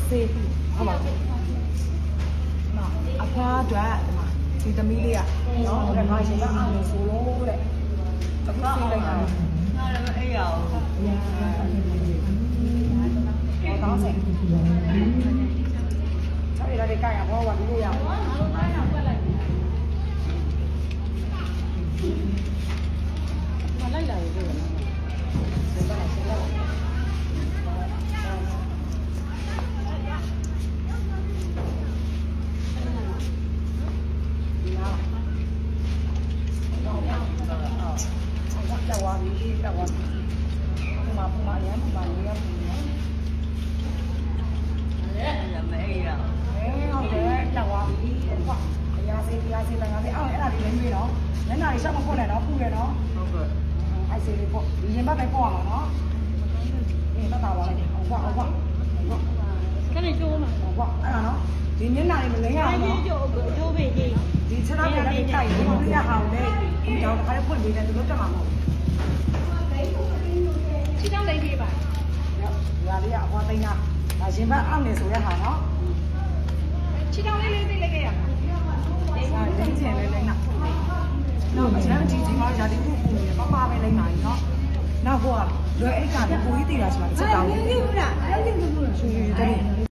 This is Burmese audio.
စေးဟုတ်ပါဘူးနော်အဖွားအတွက်ဒီသမီးလေးကနော်ဒါကရှင်ကအောင်လို့ဆိုလို့တဲ့အခုစေးလိုက်တာငါလည်းအဲ့ရအောင်တောင်းစေဆက်ရတဲ့ကြရဘောဝဒီလိုရအောင်မလိုက်လာဘူးပြောရှောက်မဖွင့်နဲ့တော့ပူရနော်ဟုတ်ကဲ့အဲ့စီလေးပေါ့ဒီရင်ဘက်ပဲပေါ့ရမှာနော်ဒီဘက်ပါပါလေဟုတ်ကွာဟုတ်ကွာခဏကျိုးမှာဟုတ်ကွာအဲ့ဒါနော်ဒီမျက်နှာလေးမလိမ့်ရအောင်နော်ကျိုးပေကြီးဒီခြေထောက်တွေလည်းတိုက်ပြီးပြရအောင်လေဒီတော့တစ်ခါလေးဖွင့်ပေးတယ်သူတို့တက်မှာမဟုတ်ခြေထောက်လိမ့်ပေးပါညာလေးကအဖွားသိန်းတာဒါရင်ဘက်အောက်နေဆိုရဟာနော်ခြေထောက်လေးလေးသိလိုက်ခဲ့ရမှာလိမ့်ချင်လေးလိမ့်နာနော်အချမ်းကြီးကြီးမှရာဒီခုပူနေပပပဲလိမ့်ပါကြီးနော်နောက်ဟိုကလွယ်အိတ်ကလည်းပူကြီးတည်တာရှိမှတစ်ချက်တောင်းလို့ဟုတ်လားအဲ့ဒီလိုမျိုးရှင်တယ်